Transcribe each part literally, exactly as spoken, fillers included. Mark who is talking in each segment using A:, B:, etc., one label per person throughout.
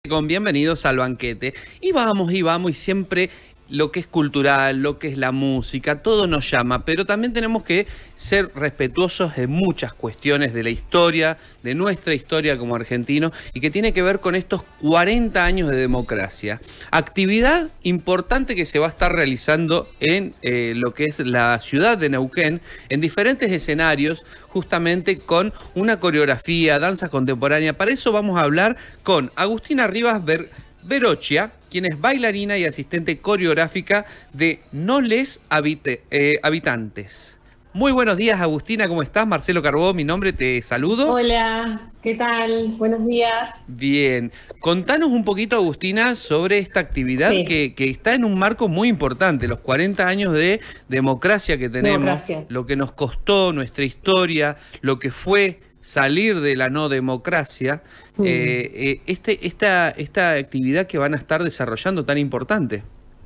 A: Con bienvenidos al banquete. Y vamos, y vamos, y siempre lo que es cultural, lo que es la música, todo nos llama, pero también tenemos que ser respetuosos de muchas cuestiones de la historia, de nuestra historia como argentinos, y que tiene que ver con estos cuarenta años de democracia. Actividad importante que se va a estar realizando en eh, lo que es la ciudad de Neuquén, en diferentes escenarios, justamente con una coreografía, danza contemporánea. Para eso vamos a hablar con Agustina Rivas Ver Verocchia, quien es bailarina y asistente coreográfica de No Les Habite, eh, Habitantes. Muy buenos días, Agustina, ¿cómo estás? Marcelo Carbó, mi nombre, te saludo.
B: Hola, ¿qué tal? Buenos días.
A: Bien, contanos un poquito, Agustina, sobre esta actividad
B: Sí,
A: que, que está en un marco muy importante, los cuarenta años de democracia que tenemos,
B: democracia.
A: lo que nos costó nuestra historia, lo que fue salir de la no democracia,
B: Mm.
A: eh, eh, este, esta, esta actividad que van a estar desarrollando tan importante.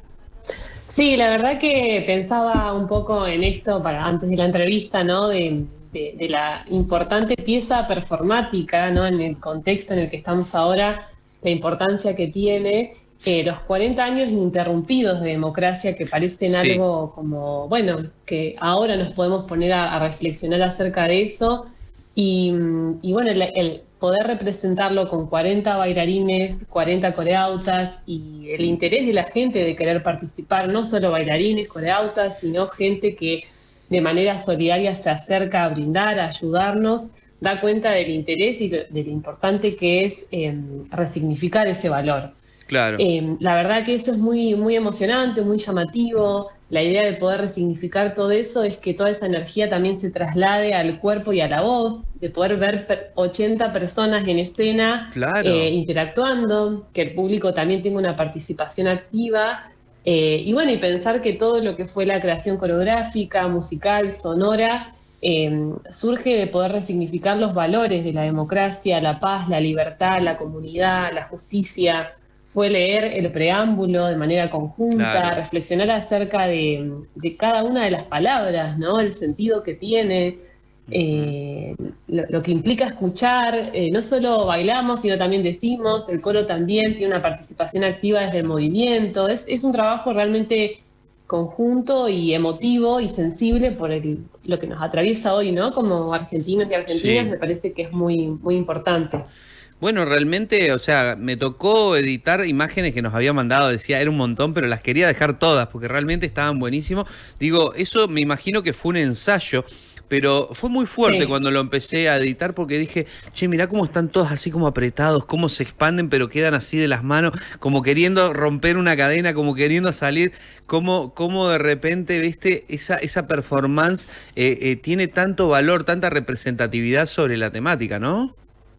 B: Sí, la verdad que pensaba un poco en esto para antes de la entrevista, ¿no? De, de- de la importante pieza performática, ¿no? En el contexto en el que estamos ahora, la importancia que tiene eh, los cuarenta años ininterrumpidos de democracia que parecen
A: Sí,
B: algo como, bueno, que ahora nos podemos poner a, a reflexionar acerca de eso. Y, mm, y bueno, el, el poder representarlo con cuarenta bailarines, cuarenta coreautas y el interés de la gente de querer participar, no solo bailarines, coreautas, sino gente que de manera solidaria se acerca a brindar, a ayudarnos, da cuenta del interés y de, de lo importante que es eh, resignificar ese valor.
A: claro.
B: Eh, la verdad que eso es muy, muy emocionante, muy llamativo. La idea de poder resignificar todo eso es que toda esa energía también se traslade al cuerpo y a la voz, de poder ver per- ochenta personas en escena eh,
A: Claro.
B: interactuando, que el público también tenga una participación activa. Eh, y bueno, y pensar que todo lo que fue la creación coreográfica, musical, sonora, eh, surge de poder resignificar los valores de la democracia, la paz, la libertad, la comunidad, la justicia. Fue leer el preámbulo de manera conjunta,
A: Claro.
B: reflexionar acerca de, de cada una de las palabras, ¿no? El sentido que tiene,
A: Ujú.
B: eh, lo, lo que implica escuchar. Eh, no solo bailamos, sino también decimos, el coro también tiene una participación activa desde el movimiento. Es, es un trabajo realmente conjunto y emotivo y sensible por el, lo que nos atraviesa hoy, ¿no? Como argentinos y argentinas,
A: Sí.
B: me parece que es muy, muy importante.
A: Bueno, realmente, o sea, me tocó editar imágenes que nos había mandado, decía, era un montón, pero las quería dejar todas, porque realmente estaban buenísimos. Digo, eso me imagino que fue un ensayo, pero fue muy fuerte
B: Sí.
A: cuando lo empecé a editar, porque dije, che, mirá cómo están todos así como apretados, cómo se expanden, pero quedan así de las manos, como queriendo romper una cadena, como queriendo salir, cómo, cómo de repente, viste, esa, esa performance eh, eh, tiene tanto valor, tanta representatividad sobre la temática, ¿no?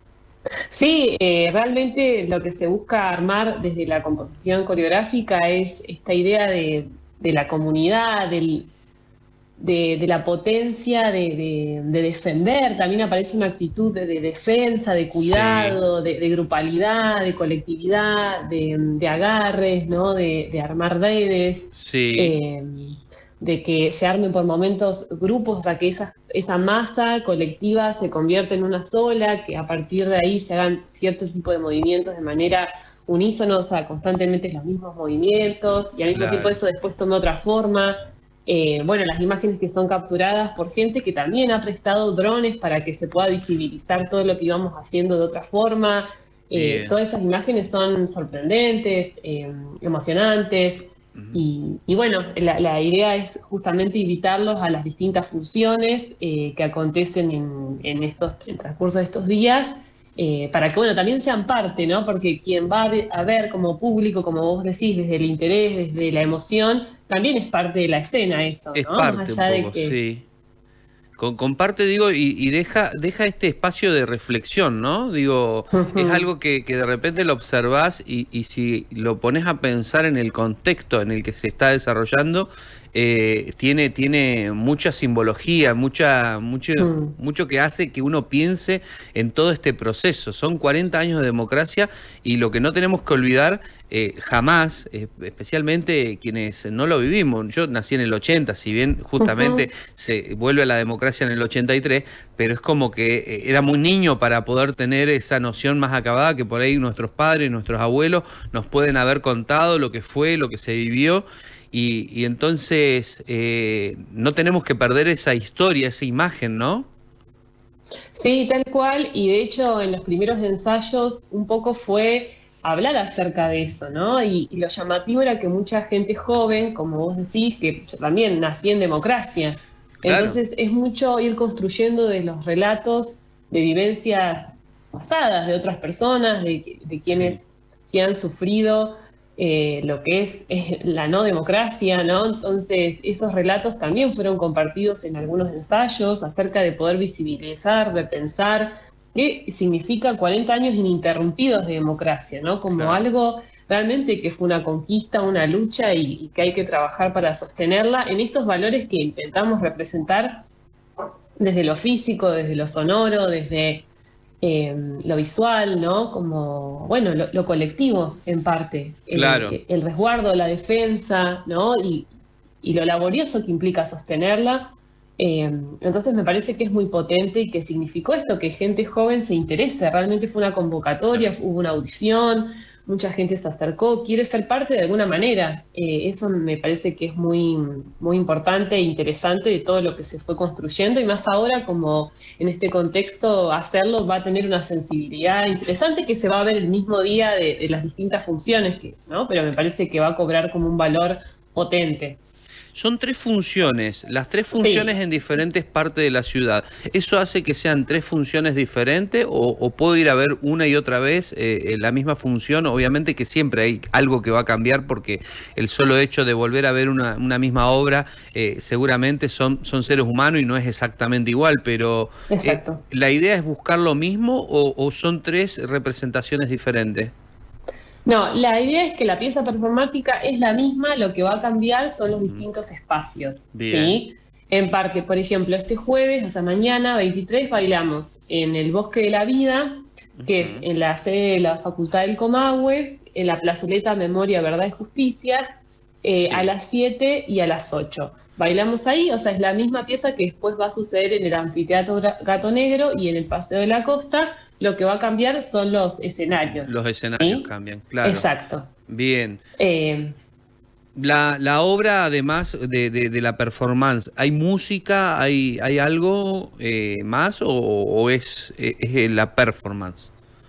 B: Sí, eh, realmente lo que se busca armar desde la composición coreográfica es esta idea de, de la comunidad, del, de, de la potencia de, de- de defender. También aparece una actitud de, de defensa, de
A: Sí,
B: cuidado, de, de grupalidad, de colectividad, de, de agarres, ¿no? De, de armar redes,
A: sí.
B: eh, de que se armen por momentos grupos, o sea, que esa, esa masa colectiva se convierta en una sola, que a partir de ahí se hagan cierto tipo de movimientos de manera unísono, o sea, constantemente los mismos movimientos, y al mismo tiempo
A: Claro.
B: eso después toma otra forma. Eh, bueno, las imágenes que son capturadas por gente que también ha prestado drones para que se pueda visibilizar todo lo que íbamos haciendo de otra forma. Eh,
A: Bien.
B: todas esas imágenes son sorprendentes, eh, emocionantes.
A: Ujú.
B: Y, y bueno, la, la idea es justamente invitarlos a las distintas funciones eh, que acontecen en, en estos, en el transcurso de estos días, eh, para que, bueno, también sean parte, ¿no? Porque quien va a ver, a ver como público, como vos decís, desde el interés, desde la emoción, también es parte de la escena eso,
A: Es
B: ¿no? Más
A: parte un
B: allá de
A: poco,
B: que...
A: sí. Con, comparte, digo, y, y deja, deja este espacio de reflexión, ¿no? Digo, es
B: Ujú.
A: algo que, que de repente lo observás y, y si lo pones a pensar en el contexto en el que se está desarrollando, eh, tiene, tiene mucha simbología, mucha, mucho,
B: Mm.
A: mucho que hace que uno piense en todo este proceso. Son cuarenta años de democracia y lo que no tenemos que olvidar eh, jamás, eh, especialmente quienes no lo vivimos. Yo nací en el ochenta, si bien justamente
B: Ujú.
A: se vuelve a la democracia en el ochenta y tres, pero es como que eh, era muy niño para poder tener esa noción más acabada que por ahí nuestros padres, nuestros abuelos nos pueden haber contado lo que fue, lo que se vivió. Y, y entonces eh, no tenemos que perder esa historia, esa imagen, ¿no?
B: Sí, tal cual, y de hecho en los primeros ensayos un poco fue hablar acerca de eso, ¿no? Y, y lo llamativo era que mucha gente joven, como vos decís, que yo también nací en democracia,
A: Claro,
B: entonces es mucho ir construyendo de los relatos de vivencias pasadas de otras personas, de, de
A: sí,
B: quienes sí han sufrido eh, lo que es, es la no democracia, ¿no? Entonces, esos relatos también fueron compartidos en algunos ensayos acerca de poder visibilizar, de pensar qué significa cuarenta años ininterrumpidos de democracia, ¿no? Como
A: claro.
B: algo realmente que fue una conquista, una lucha y, y que hay que trabajar para sostenerla en estos valores que intentamos representar desde lo físico, desde lo sonoro, desde eh, lo visual, ¿no? Como, bueno, lo, lo colectivo en parte,
A: Claro.
B: eh, el resguardo, la defensa, ¿no? Y, y lo laborioso que implica sostenerla. Eh, entonces me parece que es muy potente y que significó esto, que gente joven se interese. Realmente fue una convocatoria,
A: Claro.
B: hubo una audición, mucha gente se acercó, quiere ser parte de alguna manera. Eh, eso me parece que es muy, muy importante e interesante de todo lo que se fue construyendo y más ahora como en este contexto hacerlo va a tener una sensibilidad interesante que se va a ver el mismo día de, de las distintas funciones, que, ¿no? Pero me parece que va a cobrar como un valor potente.
A: Son tres funciones, las tres
B: Sí,
A: funciones en diferentes partes de la ciudad. ¿Eso hace que sean tres funciones diferentes o, o puedo ir a ver una y otra vez eh, la misma función? Obviamente que siempre hay algo que va a cambiar porque el solo hecho de volver a ver una, una misma obra eh, seguramente son, son seres humanos y no es exactamente igual, pero eh,
B: exacto.
A: ¿la idea es buscar lo mismo o, o son tres representaciones diferentes?
B: No, la idea es que la pieza performática es la misma, lo que va a cambiar son los
A: Ujú.
B: distintos espacios,
A: Bien.
B: ¿sí? En parte, por ejemplo, este jueves, hasta mañana, veintitrés, bailamos en el Bosque de la Vida, que es
A: Ujú.
B: en la sede de la Facultad del Comahue, en la plazoleta Memoria, Verdad y Justicia, eh, a
A: Sí.
B: las siete y a las ocho. Bailamos ahí, o sea, es la misma pieza que después va a suceder en el Anfiteatro Gra- Gato Negro y en el Paseo de la Costa. Lo que va a cambiar son los escenarios,
A: Los escenarios
B: ¿sí?
A: cambian, claro.
B: Exacto.
A: Bien.
B: Eh,
A: La, la obra, además de, de- de la performance, ¿hay música? ¿Hay, hay algo eh, más o, o es, eh, es la performance?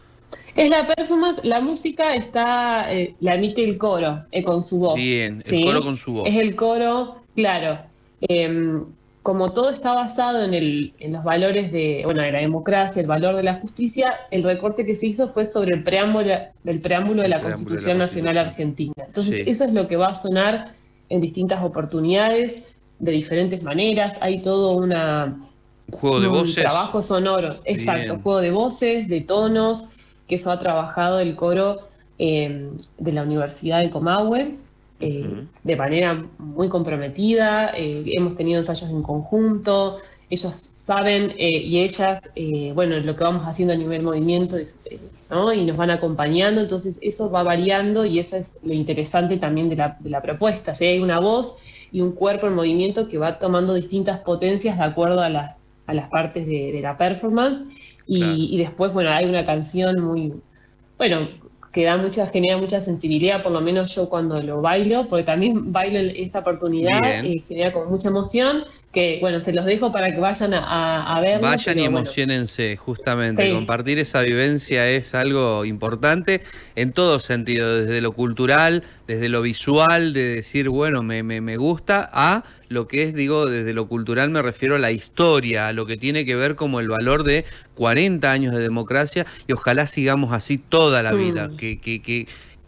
B: es la performance, la música está, eh, la emite el coro eh, con su voz,
A: Bien, el coro
B: ¿sí?
A: con su
B: Es
A: voz.
B: el coro, claro. Eh, como todo está basado en, el, en los valores de, bueno, de la democracia, el valor de la justicia, el recorte que se hizo fue sobre el preámbulo, el preámbulo de
A: El
B: la
A: preámbulo de la
B: Constitución Nacional
A: Constitución.
B: Argentina. Entonces,
A: Sí.
B: eso es lo que va a sonar en distintas oportunidades, de diferentes maneras. Hay todo una
A: Un juego de
B: un
A: voces.
B: trabajo sonoro, exacto,
A: Bien.
B: juego de voces, de tonos, que eso ha trabajado el coro eh, de la Universidad de Comahue eh,
A: Ujú.
B: de manera muy comprometida, eh, hemos tenido ensayos en conjunto, ellos saben eh, y ellas, eh, bueno, lo que vamos haciendo a nivel movimiento, eh, ¿no? Y nos van acompañando, entonces eso va variando y eso es lo interesante también de la, de la propuesta, ¿sí? Hay una voz y un cuerpo en movimiento que va tomando distintas potencias de acuerdo a las a las partes de, de la performance
A: Claro.
B: y, y, después, bueno, hay una canción muy, bueno, que da mucha, genera mucha sensibilidad, por lo menos yo cuando lo bailo, porque también bailo en esta oportunidad,
A: Bien.
B: eh, genera como mucha emoción, que bueno, se los dejo para que vayan a, a, a verlo,
A: Vayan y
B: pero bueno,
A: emocionense, justamente.
B: sí.
A: Compartir esa vivencia es algo importante en todo sentido, desde lo cultural, desde lo visual, de decir, bueno, me, me, me gusta, a lo que es, digo, desde lo cultural me refiero a la historia, a lo que tiene que ver como el valor de cuarenta años de democracia y ojalá sigamos así toda la vida,
B: Mm,
A: que, que, que,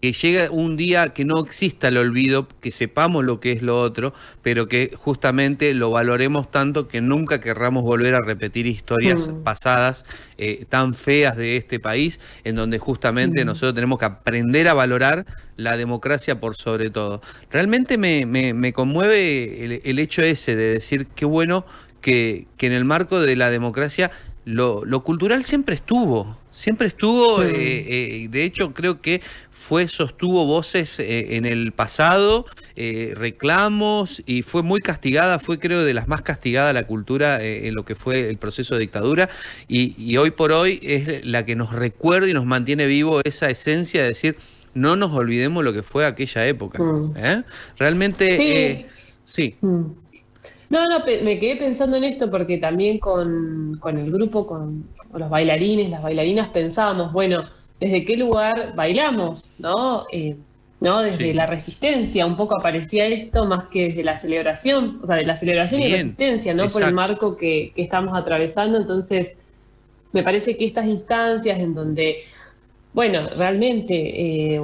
A: que llegue un día que no exista el olvido, que sepamos lo que es lo otro, pero que justamente lo valoremos tanto que nunca querramos volver a repetir historias mm. pasadas eh, tan feas de este país, en donde justamente mm. nosotros tenemos que aprender a valorar la democracia por sobre todo. Realmente me, me, me conmueve el, el hecho ese de decir qué bueno que, que en el marco de la democracia lo, lo cultural siempre estuvo, siempre estuvo, sí. eh, eh, de hecho creo que fue, sostuvo voces eh, en el pasado, eh, reclamos, y fue muy castigada, fue creo de las más castigadas la cultura eh, en lo que fue el proceso de dictadura, y, y hoy por hoy es la que nos recuerda y nos mantiene vivo esa esencia de decir, no nos olvidemos lo que fue aquella época. Mm. ¿eh? Realmente,
B: sí.
A: Eh, sí.
B: Mm. No, no, me quedé pensando en esto porque también con, con el grupo, con, con los bailarines, las bailarinas, pensábamos, bueno, ¿desde qué lugar bailamos? ¿No? Eh, ¿no? Desde sí. la resistencia, un poco aparecía esto más que desde la celebración, o sea, de la celebración Bien. y resistencia, ¿no? Exacto. Por el marco que, que estamos atravesando. Entonces, me parece que estas instancias en donde, bueno, realmente... Eh,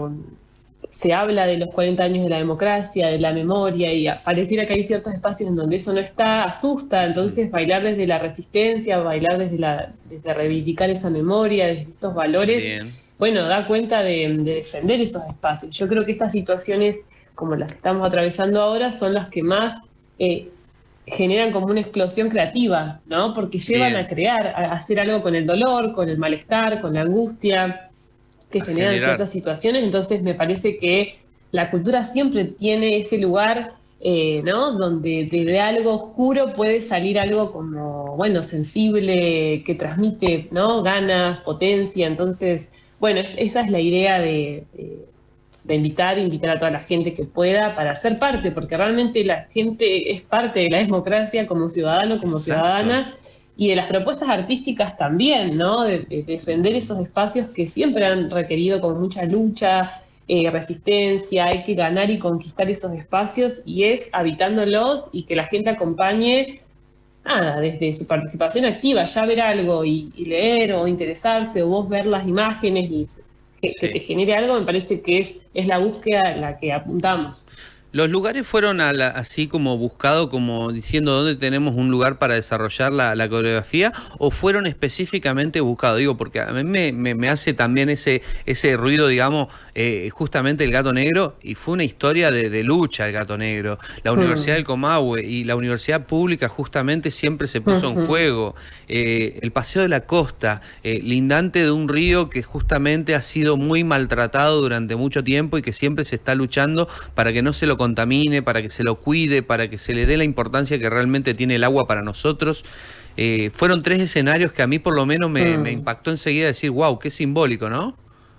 B: se habla de los cuarenta años de la democracia, de la memoria, y pareciera que hay ciertos espacios en donde eso no está, asusta. Entonces bailar desde la resistencia, bailar desde, la, desde reivindicar esa memoria, desde estos valores, Bien. bueno, da cuenta de, de defender esos espacios. Yo creo que estas situaciones, como las que estamos atravesando ahora, son las que más eh, generan como una explosión creativa, ¿no? Porque llevan Bien. a crear, a hacer algo con el dolor, con el malestar, con la angustia, que generan generar. ciertas situaciones. Entonces me parece que la cultura siempre tiene ese lugar, eh, ¿no? Donde desde sí. algo oscuro puede salir algo como, bueno, sensible, que transmite, ¿no? Ganas, potencia. Entonces, bueno, esa es la idea de, de, de invitar, invitar a toda la gente que pueda para ser parte, porque realmente la gente es parte de la democracia como ciudadano, como Exacto. ciudadana, y de las propuestas artísticas también, ¿no? De, de defender esos espacios que siempre han requerido con mucha lucha, eh, resistencia, hay que ganar y conquistar esos espacios, y es habitándolos y que la gente acompañe, nada, desde su participación activa, ya ver algo y, y leer o interesarse, o vos ver las imágenes y que, sí. que te genere algo, me parece que es, es la búsqueda a la que apuntamos.
A: ¿Los lugares fueron a la, así como buscado, como diciendo dónde tenemos un lugar para desarrollar la, la coreografía, o fueron específicamente buscados? Digo, porque a mí me, me, me hace también ese, ese ruido, digamos, eh, justamente el Gato Negro, y fue una historia de, de lucha el Gato Negro. La Universidad mm. del Comahue y la Universidad Pública justamente siempre se puso uh-huh. en juego. Eh, el Paseo de la Costa, eh, lindante de un río que justamente ha sido muy maltratado durante mucho tiempo y que siempre se está luchando para que no se lo contamine, para que se lo cuide, para que se le dé la importancia que realmente tiene el agua para nosotros. Eh, fueron tres escenarios que a mí por lo menos me, mm. me impactó enseguida decir, wow, qué simbólico, ¿no?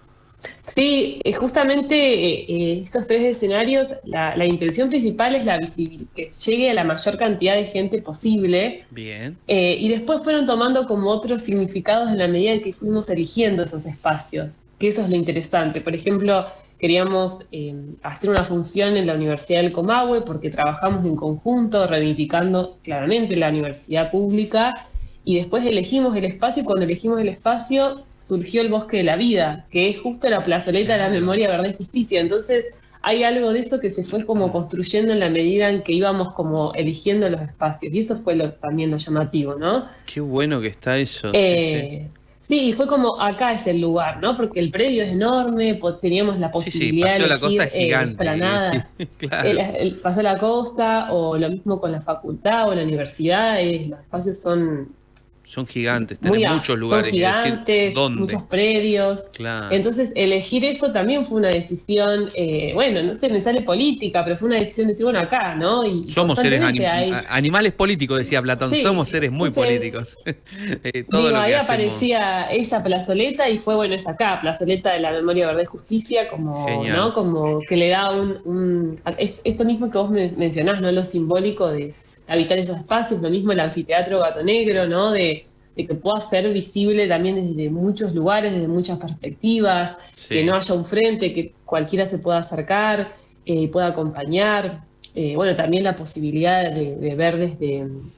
B: Sí, justamente eh, estos tres escenarios, la, la intención principal es la visibilidad, que llegue a la mayor cantidad de gente posible.
A: Bien.
B: Eh, y después fueron tomando como otros significados en la medida en que fuimos eligiendo esos espacios, que eso es lo interesante. Por ejemplo, queríamos eh, hacer una función en la Universidad del Comahue porque trabajamos en conjunto, reivindicando claramente la universidad pública, y después elegimos el espacio, y cuando elegimos el espacio surgió el Bosque de la Vida, que es justo la plazoleta de la memoria, verdad y justicia. Entonces hay algo de eso que se fue como construyendo en la medida en que íbamos como eligiendo los espacios, y eso fue lo, también lo llamativo, ¿no?
A: Qué bueno que está eso.
B: Eh,
A: sí, sí.
B: Sí, y fue como, acá es el lugar, ¿no? Porque el predio es enorme, teníamos la posibilidad
A: sí, sí, Paseo
B: de
A: la Costa es
B: elegir,
A: gigante,
B: eh, para nada.
A: Sí, claro.
B: el, el Paseo de la Costa, o lo mismo con la facultad o la universidad, eh, los espacios son...
A: Son gigantes, tenés muchos lugares.
B: Son gigantes,
A: decir, ¿dónde?
B: muchos predios.
A: Claro.
B: Entonces, elegir eso también fue una decisión, eh, bueno, no sé, me sale política, pero fue una decisión de decir, bueno, acá, ¿no? Y
A: somos seres anim
B: hay...
A: animales políticos, decía Platón, sí, somos seres muy
B: entonces,
A: políticos. eh, todo
B: digo,
A: lo que
B: ahí
A: hacemos...
B: aparecía esa plazoleta y fue, bueno, está acá, plazoleta de la memoria, verdad y justicia, como, Genial. ¿no? Como que le da un, un... Esto mismo que vos mencionás, ¿no? Lo simbólico de habitar esos espacios, lo mismo el anfiteatro Gato Negro, ¿no? De, de que pueda ser visible también desde muchos lugares, desde muchas perspectivas, sí. que no haya un frente, que cualquiera se pueda acercar, eh, pueda acompañar. Eh, bueno, también la posibilidad de, de ver desde,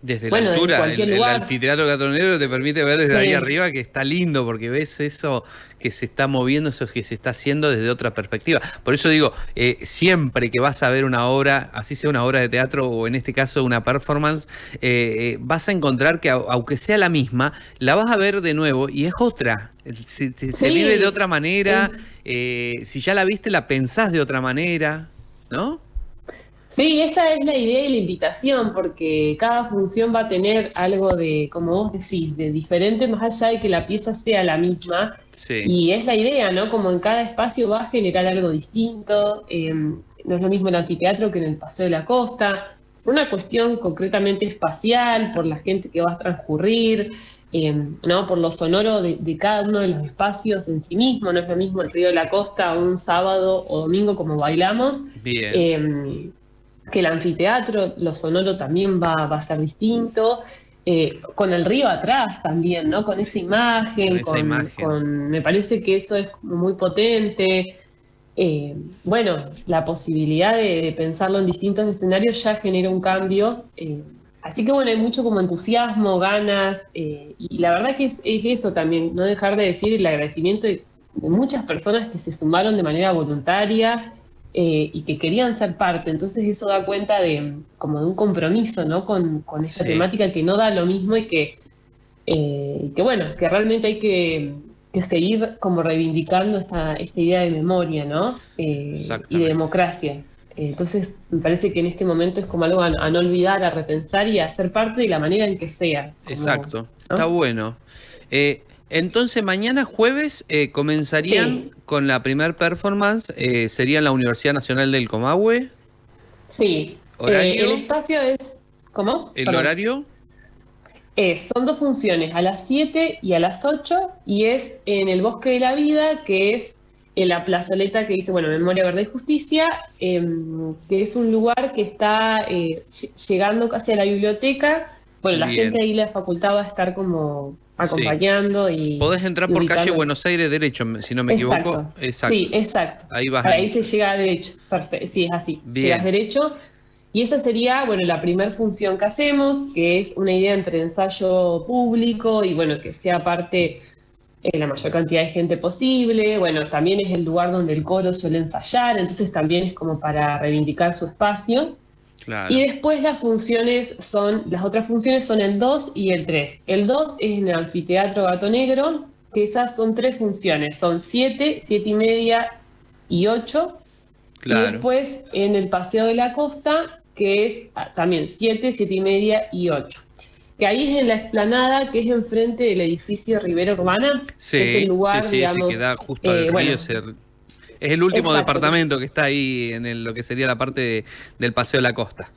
A: Desde
B: bueno,
A: la
B: desde
A: altura,
B: cualquier
A: el, el
B: lugar.
A: anfiteatro Gato Negro te permite ver desde
B: Sí.
A: ahí arriba, que está lindo, porque ves eso que se está moviendo, eso que se está haciendo desde otra perspectiva. Por eso digo, eh, siempre que vas a ver una obra, así sea una obra de teatro o en este caso una performance, eh, eh, vas a encontrar que aunque sea la misma, la vas a ver de nuevo y es otra. Se, se, se
B: Sí,
A: vive de otra manera,
B: es-
A: eh, si ya la viste la pensás de otra manera, ¿no?
B: Sí, esa es la idea y la invitación, porque cada función va a tener algo de, como vos decís, de diferente, más allá de que la pieza sea la misma.
A: Sí,
B: Y es la idea, ¿no? Como en cada espacio va a generar algo distinto. Eh, no es lo mismo el anfiteatro que en el Paseo de la Costa. Una cuestión concretamente espacial, por la gente que va a transcurrir, eh, ¿no? Por lo sonoro de, de cada uno de los espacios en sí mismo. No es lo mismo el Río de la Costa un sábado o domingo como bailamos.
A: bien,
B: Eh, que el anfiteatro, lo sonoro también va, va a ser distinto, eh, con el río atrás también, ¿no? Con esa
A: con
B: imagen,
A: esa
B: con,
A: imagen.
B: con me parece que eso es como muy potente. Eh, bueno, la posibilidad de, de pensarlo en distintos escenarios ya genera un cambio. eh, así que bueno, hay mucho como entusiasmo, ganas, eh, y la verdad que es, es eso también, no dejar de decir el agradecimiento de, de muchas personas que se sumaron de manera voluntaria eh, y que querían ser parte. Entonces eso da cuenta de como de un compromiso, ¿no? Con, con esta
A: Sí,
B: temática que no da lo mismo y que, eh, que bueno, que realmente hay que, que seguir como reivindicando esta, esta idea de memoria, ¿no? Eh, y de
A: exactamente.
B: democracia. Eh, Entonces, me parece que en este momento es como algo a, a no olvidar, a repensar y a ser parte de la manera en que sea, como,
A: Exacto, está
B: ¿no?
A: bueno. Eh, entonces mañana jueves eh, comenzarían
B: Sí,
A: con la primer performance, eh, sería en la Universidad Nacional del Comahue.
B: sí. Eh, el
A: ¿Horario?
B: espacio es, ¿cómo?
A: ¿El
B: Perdón.
A: horario?
B: Es, son dos funciones, a las siete y a las ocho y es en el Bosque de la Vida, que es en la plazoleta que dice, bueno, Memoria, Verdad y Justicia, em, que es un lugar que está eh, lle- llegando casi a la biblioteca. Bueno, la gente
A: Bien,
B: ahí de la facultad va a estar como
A: sí.
B: acompañando y,
A: Podés entrar
B: y
A: por calle
B: ubicando.
A: Buenos Aires derecho, si no me equivoco.
B: Exacto, sí,
A: Exacto.
B: exacto.
A: Ahí vas a
B: Ahí se
A: entrar.
B: llega derecho, perfecto, sí, es así, llegas
A: Bien,
B: derecho. Y esa sería, bueno, la primera función que hacemos, que es una idea entre ensayo público y, bueno, que sea parte eh, la mayor cantidad de gente posible. Bueno, también es el lugar donde el coro suele ensayar, entonces también es como para reivindicar su espacio. Y
A: claro.
B: después las funciones son, las otras funciones son el dos y el tres. El dos es en el Anfiteatro Gato Negro, que esas son tres funciones, son siete, siete y media y ocho. Y
A: Claro.
B: después en el Paseo de la Costa, que es ah, también siete, siete y media y ocho. Que ahí es en la explanada, que es enfrente del edificio Rivera Urbana, que es el
A: Sí, sí,
B: lugar,
A: sí, ese que
B: digamos,
A: da justo al
B: eh,
A: río.
B: bueno,
A: ese- Es el último
B: exacto, que
A: departamento que está ahí en el- lo que sería la parte de- del Paseo de la Costa.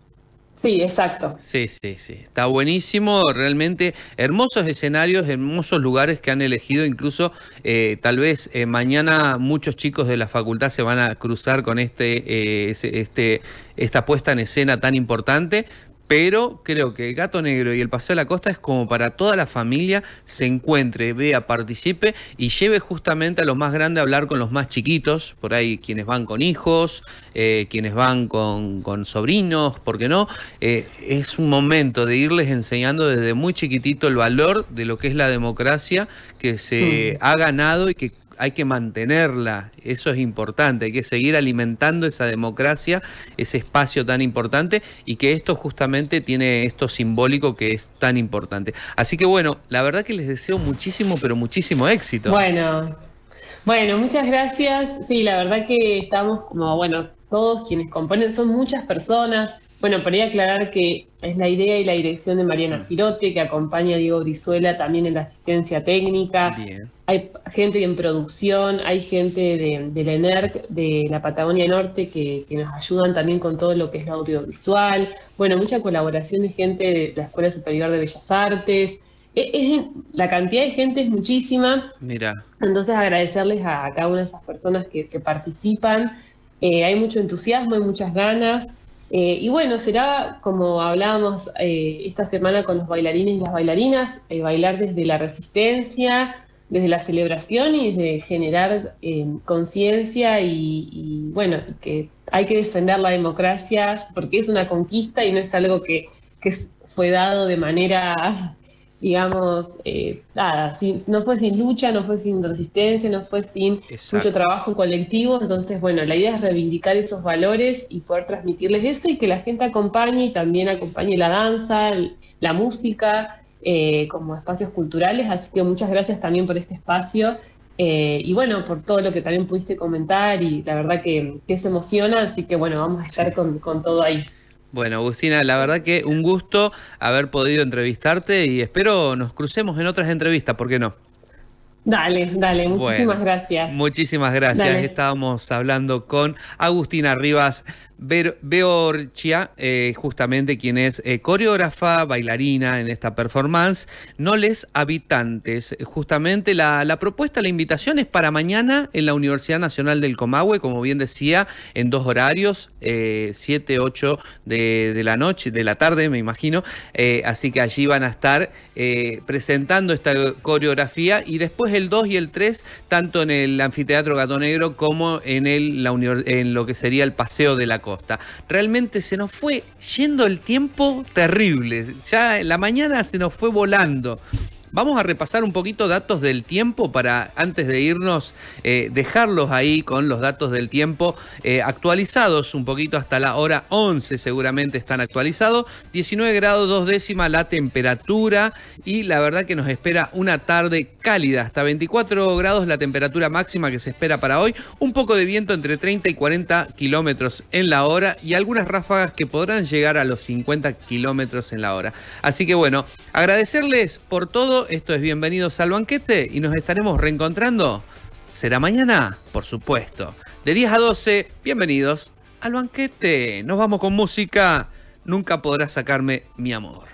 B: sí, exacto.
A: Sí, sí, sí. Está buenísimo, realmente hermosos escenarios, hermosos lugares que han elegido. Incluso eh, tal vez eh, mañana muchos chicos de la facultad se van a cruzar con este, eh, ese- este, esta puesta en escena tan importante. Pero creo que el Gato Negro y el Paseo de la Costa es como para toda la familia se encuentre, vea, participe y lleve justamente a los más grandes a hablar con los más chiquitos, por ahí quienes van con hijos, eh, quienes van con, con sobrinos, ¿por qué no? Eh, es un momento de irles enseñando desde muy chiquitito el valor de lo que es la democracia que se
B: Mm.
A: ha ganado y que hay que mantenerla. Eso es importante, hay que seguir alimentando esa democracia, ese espacio tan importante y que esto justamente tiene esto simbólico que es tan importante. Así que bueno, la verdad que les deseo muchísimo, pero muchísimo éxito.
B: Bueno, bueno, muchas gracias. Sí, la verdad que estamos como, bueno, todos quienes componen son muchas personas. Bueno, por ahí aclarar que es la idea y la dirección de Mariana
A: Mm,
B: Cirote, que acompaña a Diego Brizuela también en la asistencia técnica.
A: bien,
B: Hay gente en producción, hay gente de, de la ENERC, de la Patagonia Norte, que, que nos ayudan también con todo lo que es lo audiovisual. Bueno, mucha colaboración de gente de la Escuela Superior de Bellas Artes. E- es- la cantidad de gente es muchísima.
A: mira,
B: Entonces agradecerles a, a cada una de esas personas que, que participan. Eh, hay mucho entusiasmo, hay muchas ganas. Eh, y bueno, será como hablábamos eh, esta semana con los bailarines y las bailarinas, eh, bailar desde la resistencia, desde la celebración y desde generar eh, conciencia y, y, bueno, que hay que defender la democracia porque es una conquista y no es algo que, que es- fue dado de manera, digamos, eh, nada, sin, no fue sin lucha, no fue sin resistencia, no fue sin
A: Exacto.
B: mucho trabajo colectivo. Entonces, bueno, la idea es reivindicar esos valores y poder transmitirles eso y que la gente acompañe y también acompañe la danza, la música, eh, como espacios culturales. Así que muchas gracias también por este espacio. Eh, y bueno, por todo lo que también pudiste comentar y la verdad que, que se emociona, así que bueno, vamos a estar sí. con, con todo ahí.
A: Bueno, Agustina, la verdad que un gusto haber podido entrevistarte y espero nos crucemos en otras entrevistas, ¿por qué no?
B: Dale, dale, muchísimas
A: bueno,
B: gracias.
A: Muchísimas gracias. Dale. Estábamos hablando con Agustina Rivas Beorchia, eh, justamente quien es eh, coreógrafa, bailarina en esta performance, Noles Habitantes. Justamente la, la propuesta, la invitación es para mañana en la Universidad Nacional del Comahue, como bien decía, en dos horarios, eh, siete, ocho de, de la noche, de la tarde, me imagino. Eh, así que allí van a estar eh, presentando esta coreografía y después el dos y el tres, tanto en el Anfiteatro Gato Negro como en, el, la en lo que sería el Paseo de la Costa. Realmente se nos fue yendo el tiempo terrible. Ya en la mañana se nos fue volando. Vamos a repasar un poquito datos del tiempo para, antes de irnos, eh, dejarlos ahí con los datos del tiempo eh, actualizados un poquito hasta la hora once, seguramente están actualizados. diecinueve grados dos décimas la temperatura y la verdad que nos espera una tarde cálida, hasta veinticuatro grados la temperatura máxima que se espera para hoy. Un poco de viento entre treinta y cuarenta kilómetros en la hora y algunas ráfagas que podrán llegar a los cincuenta kilómetros en la hora. Así que bueno, agradecerles por todo. Esto es Bienvenidos al Banquete y nos estaremos reencontrando. ¿Será mañana? Por supuesto. De diez a doce, bienvenidos al Banquete. Nos vamos con música. Nunca podrás sacarme mi amor.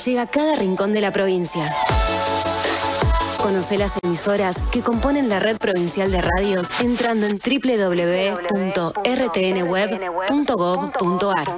C: llega a cada rincón de la provincia. Conoce las emisoras que componen la red provincial de radios entrando en doble u doble u doble u punto r t n web punto gov punto a r.